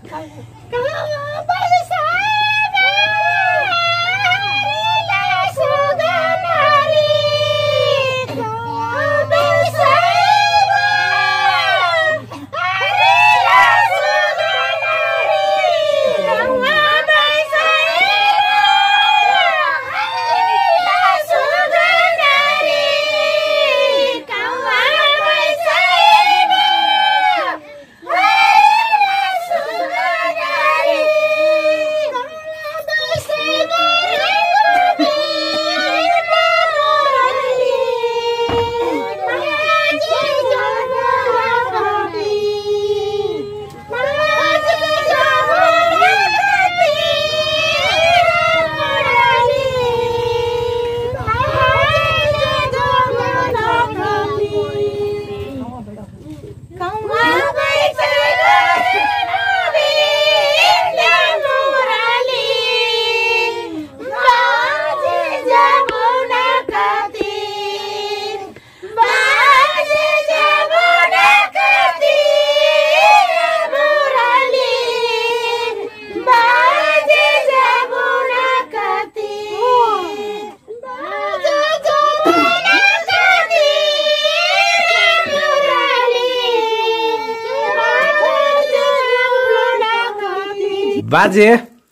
बाजे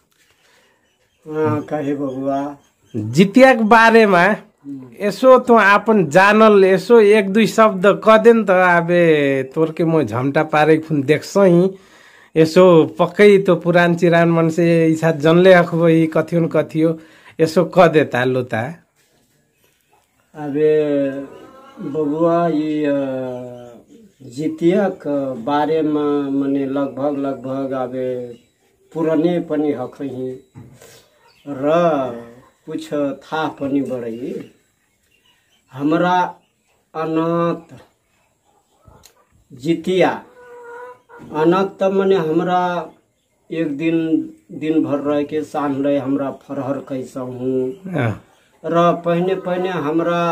कहे बबुआ जितिया के बारे में यसो तो आपन जानल यसो एक दुई शब्द कह दे न त आबे तोर के म झमटा पारे खुन देखसो ही यसो पक्कै तो पुरान चिरान मन से इसा जनले अखबो ही कथियो न कथियो यसो कह दे तालो ता अबे बबुआ ये जितिया के बारे में मने लगभग अबे पुराने पनि हखही र कुछ था पनि बढई हमरा अनत जितिया अनत त मने हमरा एक दिन भर रह के सान रहे हमरा फरहर कैसा हूँ र पहने हमरा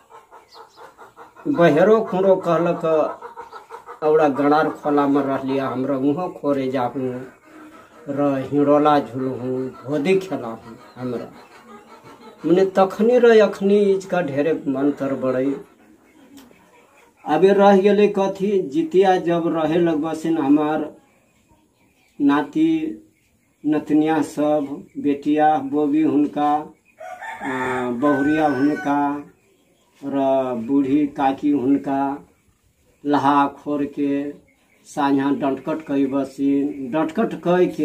बहेरो खुँडो कहलक औड़ा गणार खोला में रह लिया हमरा मुँह खोरे जाहूँ र हिड़ोला झुलहूँ भोदी खेला हूँ हमरा मने तखनी र अखनी इसका ढेरे अंतर बढ़ई अबे रह गए कथी जितिया जब रहे लगबसिन हमार नाती नतनिया सब बेटिया बोबी हुनका बहुरिया हुनका र बूढ़ी काकी हुनका लहा खोर के साझा डंटकट कई बसिन डंटकट कई के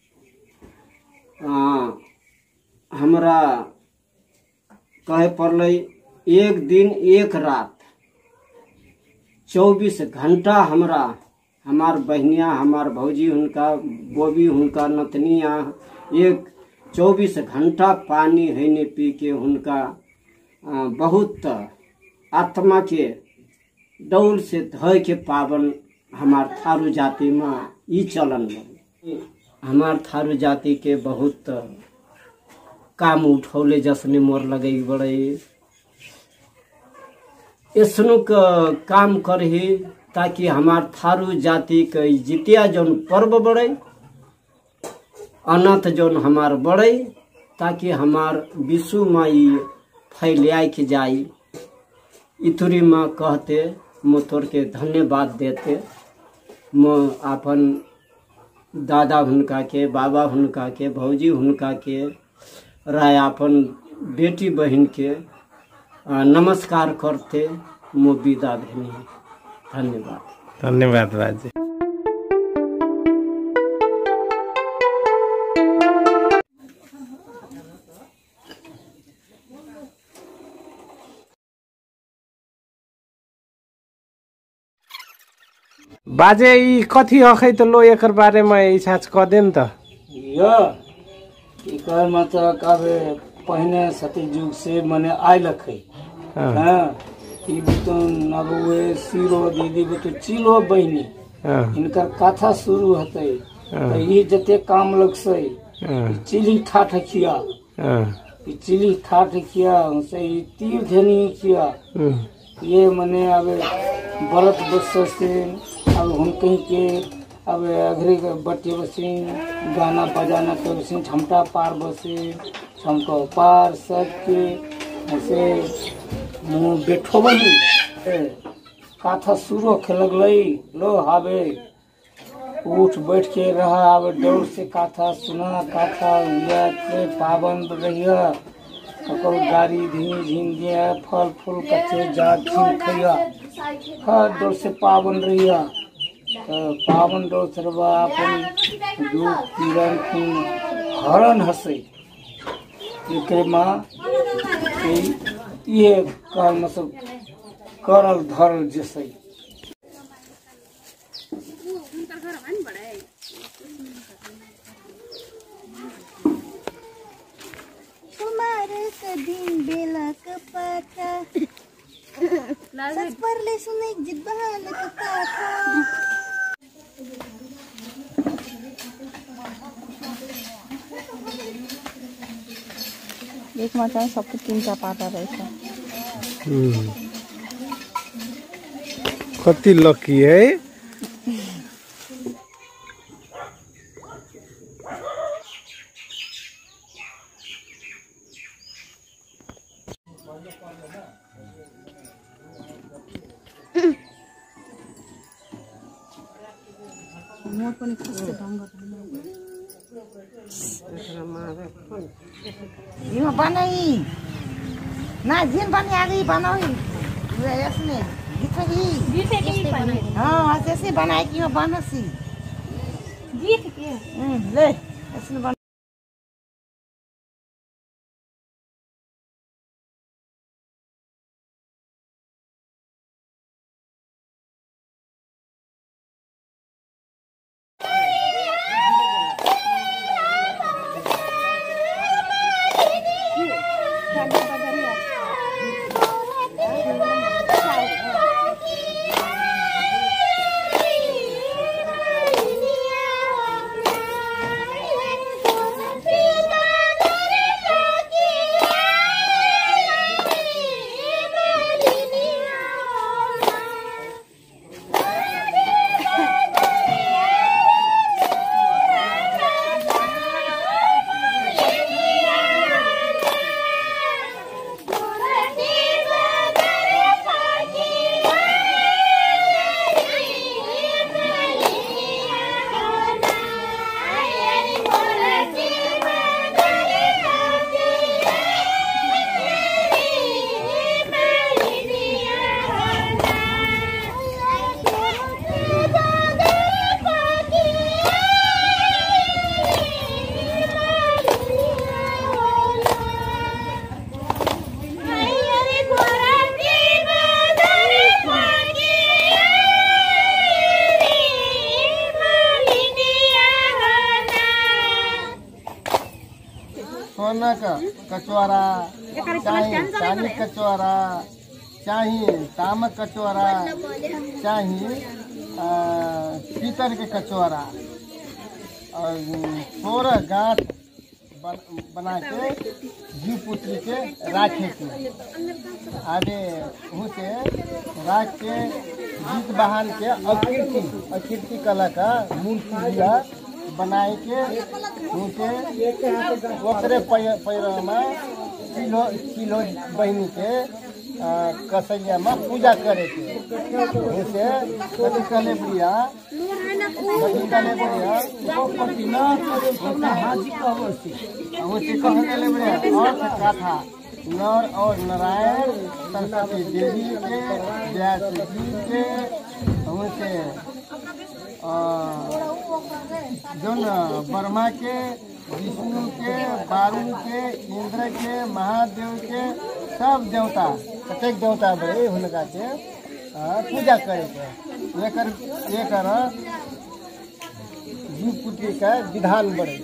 हमरा कहे पड़ल एक दिन एक रात 24 घंटा हमरा हमार बहनिया हमार भौजी हुनका बोबी हुनका नतनिया एक 24 घंटा पानी हैने पी के हुनका बहुत आत्मा के डौल से धय के पावन हमार थारू जाति में ई चलन हमार थारू जाति के बहुत काम उठौले जसने मोर लगे बड़े ऐसनो काम करही ताकि हमार थारू जाति के जितिया जौन पर्व बढ़े अनत जौन हमार बढ़े ताकि हमार विश्व में ई फैलिया के जाई इतुरी में कहते मो तोर के धन्यवाद देते मो अपन दादा हुनका के बाबा हुनका के भौजी हुनका के राय अपन बेटी बहन के नमस्कार करते मो विदा भेनी धन्यवाद धन्यवाद बाजे बाजे ई कथी हखै त लो एकर बारे में इछाच क देन त एकर मतलब काबे पहले सतयुग से मने आयल है हां ई तो नबुए सिरो दीदी तो चिलो बहिनी इनकर कथा शुरू होते तो ये जते काम लगसे चिली ठाठ किया चिली ठाठ किया से तीर धनी किया ये मने अब व्रत बस से अब हम कहीं के अब अघरी बट्टी बसी गाना बजाना के बसी झमटा पार बसी झमका पार सबके ऐसे मुँह बैठो बनी काथा शुरू खे लगलई लो हावे उठ बैठ के रहा अब डोर से काथा सुना काथा से पाबंद रहिया ककरो गाड़ी धीन झीन दिया फल फूल कच्चे जाग छीन खैया हर डोर से पाबंद रहिया पावन डोर सरवा अपन दूध पीरन खून हरण हसे एक माँ ये कर मतलब करल धरल जैसे दिन बेला कपाटा सच परले सुने जित बहाल कथा एक मात्र सबको 3टा पाटा रहेछ कति लकी है। मोर पनि कस्तो ढङ्ग यो बनाई ना जिन बनी आगे बनाई यसने गीत की हाँ ऐसे बनाए कि यो बनसी गीत के ले यसने बन सोना का कचौरा चांदी कचौरा चाहिए तामक कचौरा चाहिए पीतल के कचौरा और 16 गांठ बना के जीव पुत्री के राखे के आगे उसे राख के गीत बहान के अकीर्ति कला का मूर्ति बनाए के उनके ओकरे पैर में किलो बहनी के कसैया में पूजा करे के उसे कथी कहले बुढ़िया उसे कहले बुढ़िया अर्थ कथा नर और नारायण सरस्वती देवी के व्यास जी के उनसे जो ब्रह्मा के विष्णु के वारुण के इंद्र के महादेव के सब देवता प्रत्येक देवता बड़े हुनका के पूजा करे के एकर जीव पुत्री का विधान बड़े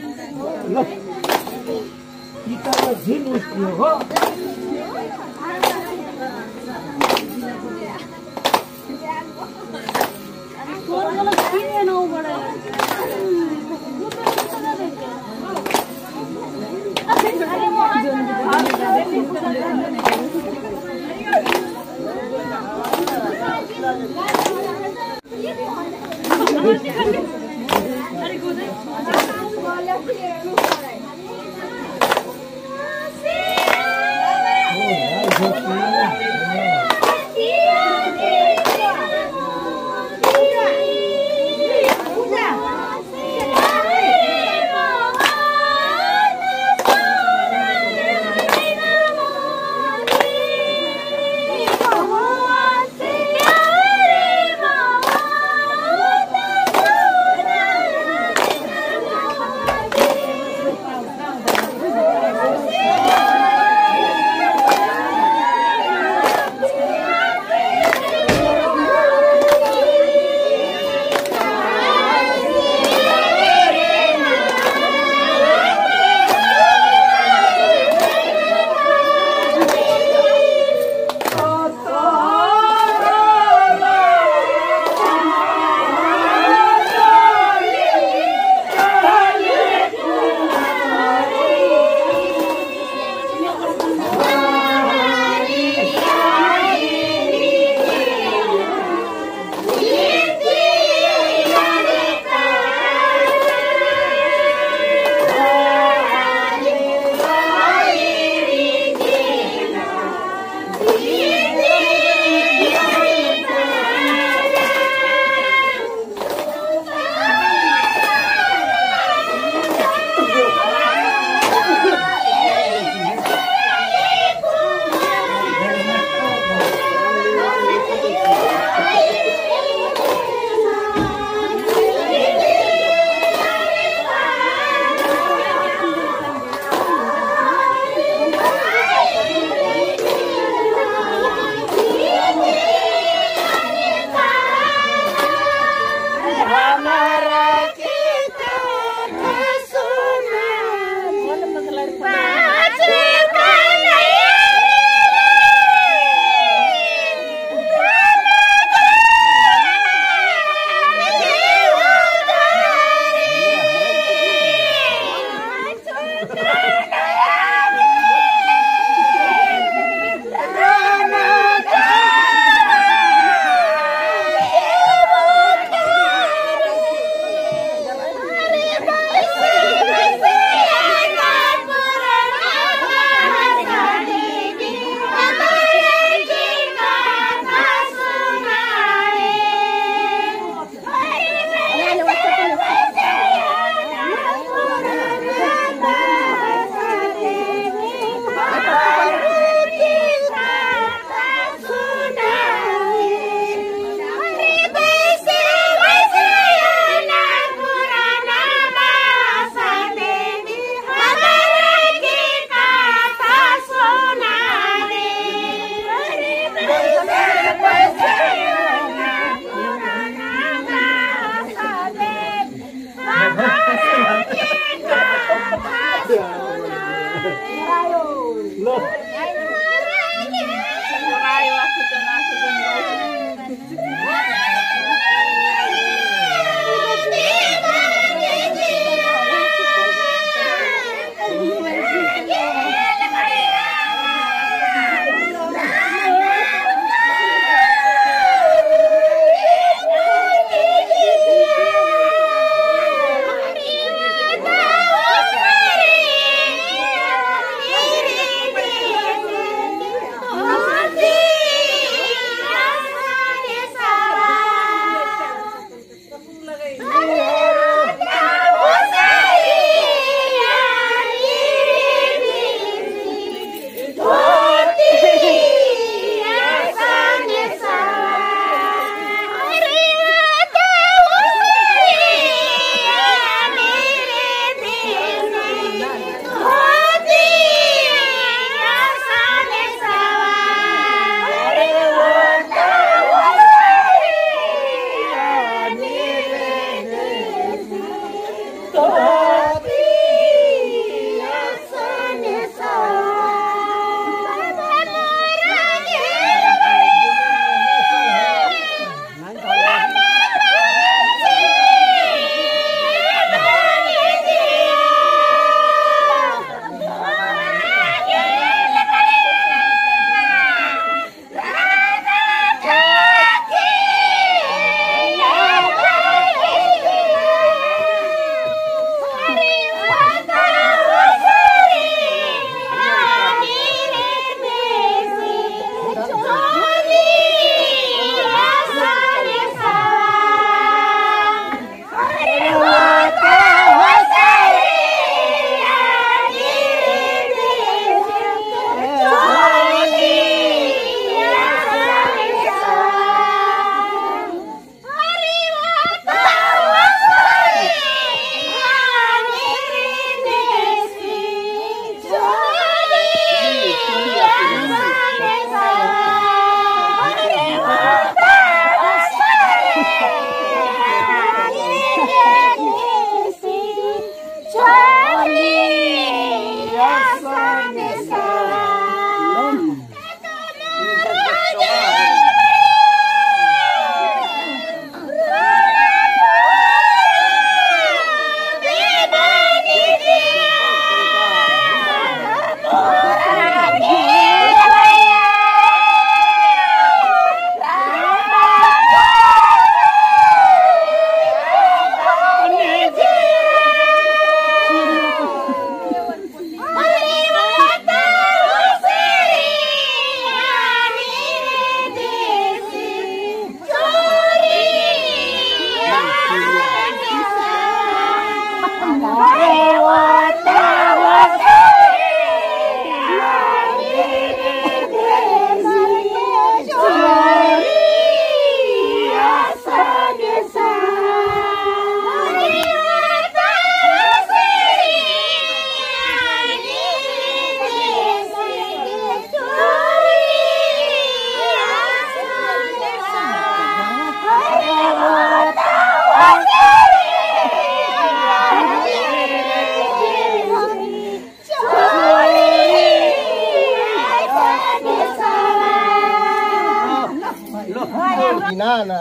ना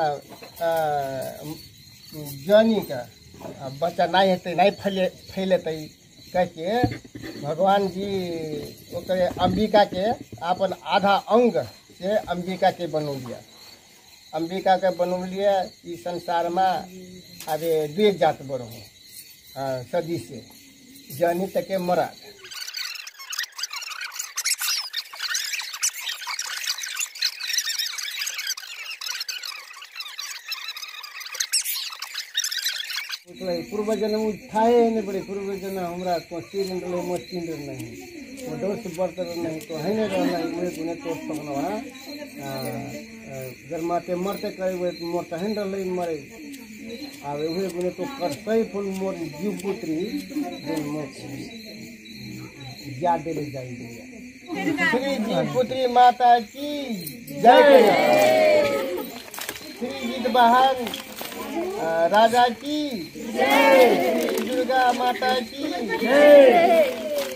जनी का बच्चा नहीं हेते नहीं फैलेते कह के भगवान जी ओकरे अंबिका के अपन आधा अंग से अंबिका के बनू लिया। अंबिका के बनू लिया इस संसार में अबे द्वे जात बड़ो सदी से जनी तक मरा पूर्व जन्म उठाए नहीं बड़े पूर्व जन्म हमरा तो तीन रहे मो तीन नहीं दोस्त बर्तर नहीं तो है नहीं रहना वे गुने तो पकड़वा जन्माते मरते करे वे मरते हैं रहे मरे आवे वे गुने तो करते फुल मोर जीव पुत्री जन मो याद दे जाएंगे। श्री जीव पुत्री माता की जय। श्री जीत बहान राजा की जय। दुर्गा माता की जय।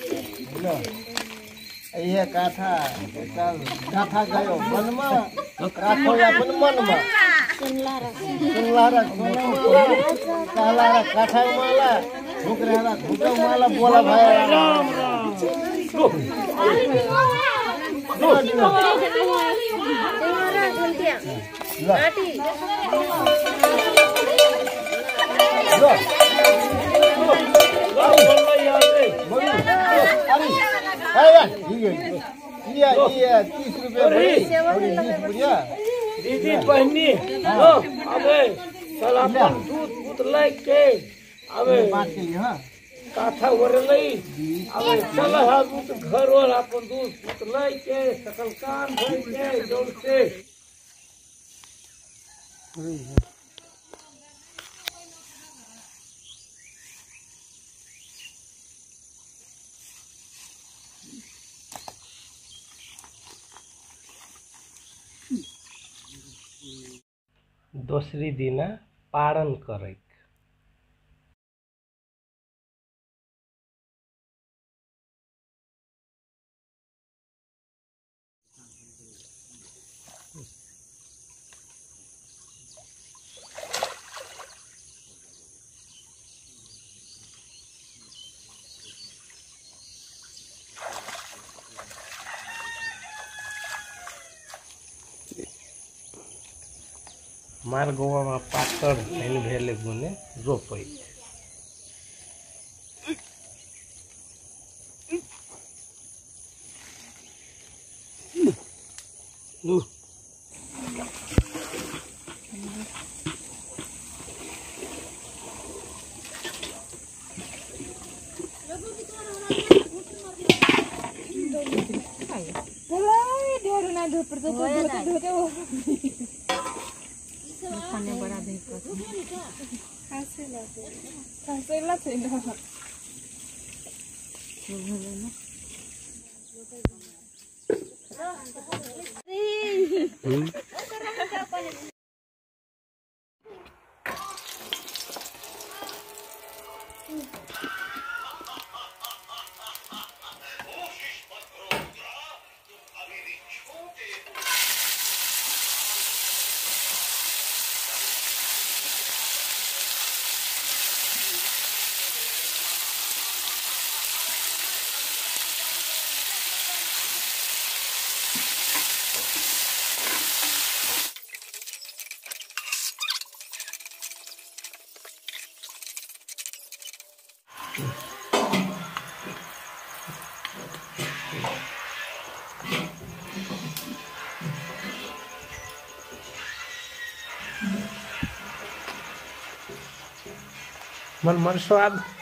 ये गाथा गयो मन में राखो अपन मन में सुनलारा कहलारा काथा माला घुकराला घुको माला बोला भाई राम ये 30 रुपया दीदी बहनी अबे चल अपन दूध दूध लेके अबे बात के लिए हां काथा वरलई अबे चल हा दूध घर और अपन दूध दूध लेके सकल काम भर के जोर से दोसरी दिन पारण करे मार गोवा में पाकड़ नहीं भेले गुने रोपई बड़ा मन मन स्वाद